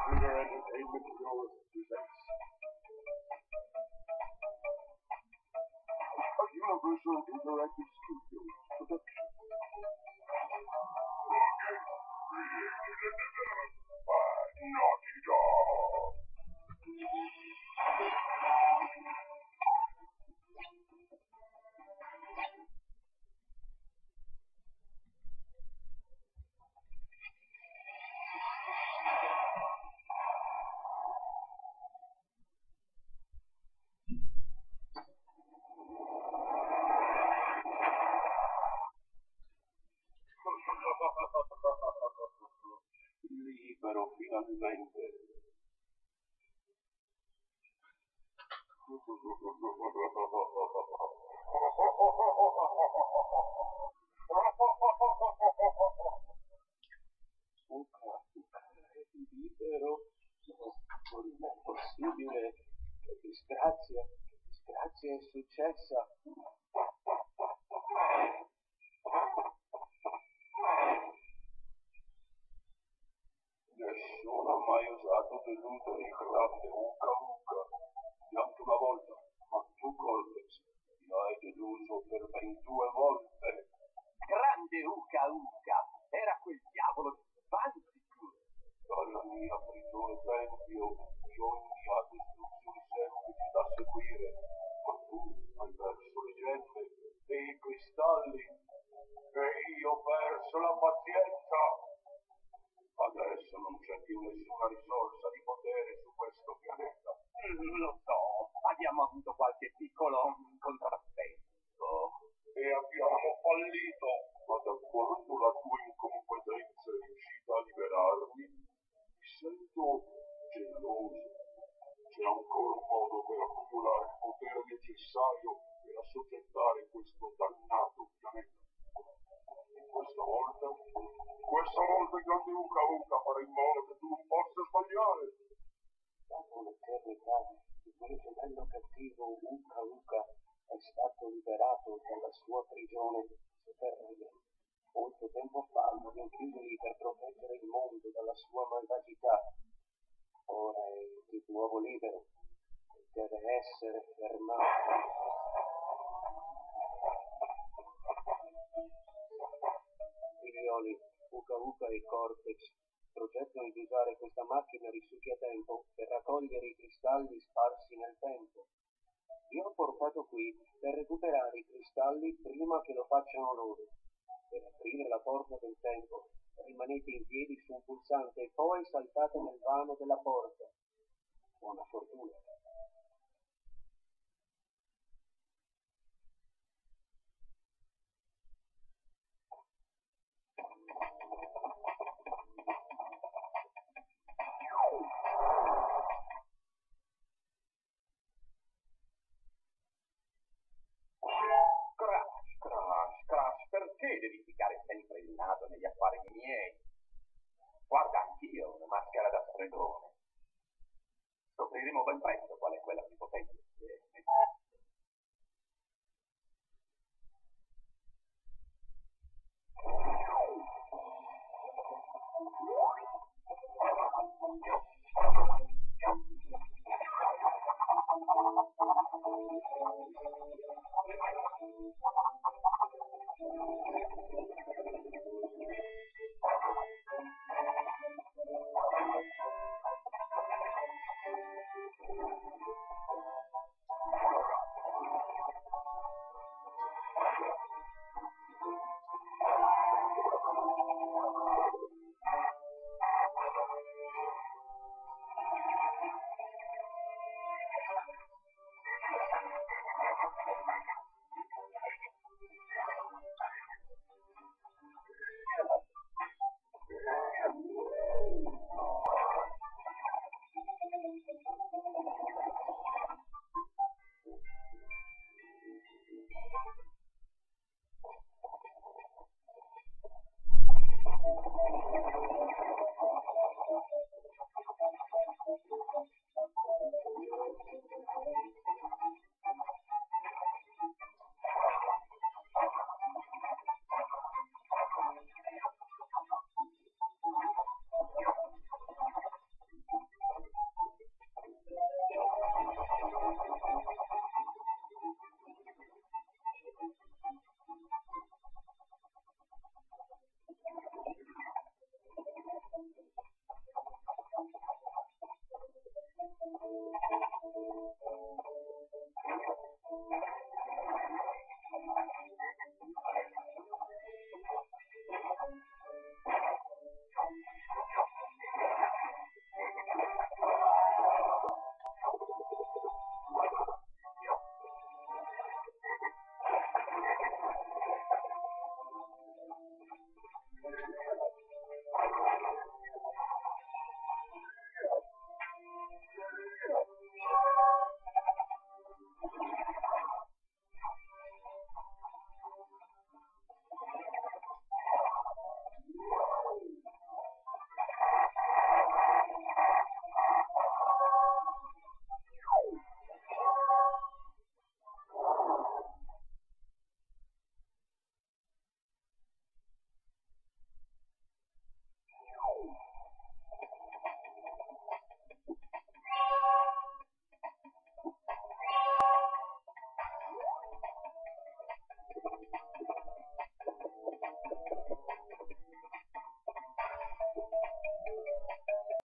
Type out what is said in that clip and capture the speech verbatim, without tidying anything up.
Reader Entertainment Bureau presents a Universal Interactive Studios production. Created by Naughty Dog. Libero finalmente. Uca, uca, è libero. Non è possibile. Che disgrazia, che disgrazia è successa. Nessuno ha mai osato deludere il grande Uca Uca. Neanche una volta, ma tu, Cortex, mi hai deluso per ventidue volte. Grande Uca Uca, era quel diavolo di Bandicoot. Dalla mia prigione tempio, io ho inviato istruzioni semplici da seguire, ma tu hai perso le gemme e i cristalli, e io ho perso la pazienza. Adesso non c'è più nessuna risorsa di potere su questo pianeta. Mm, lo so, abbiamo avuto qualche piccolo contrattempo. E abbiamo fallito. Ma da quando la tua incompetenza è riuscita a liberarmi, mi sento geloso. C'è ancora un modo per accumulare il potere necessario per assoggettare questo dannato pianeta. E questa volta, questa volta il grande Uca Uca farà in modo che tu non possa sbagliare. Dopo un'eternità, il mio gemello cattivo Uca Uca è stato liberato dalla sua prigione sotterranea. Molto tempo fa lo rinchiusi lì per proteggere il mondo dalla sua malvagità. Ora è di nuovo libero e deve essere fermato. Figlioli, Uca Uca e Cortex progettano di usare questa macchina risucchiatempo per raccogliere i cristalli sparsi nel tempo. Vi ho portato qui per recuperare i cristalli prima che lo facciano loro. Per aprire la porta del tempo, rimanete in piedi su un pulsante e poi saltate nel vano della porta. Buona fortuna. Crash, crash, crash, perché devi ficcare sempre il naso negli affari miei? Guarda, anch'io ho una maschera da stregone. Scopriremo ben presto qual è quella più potente.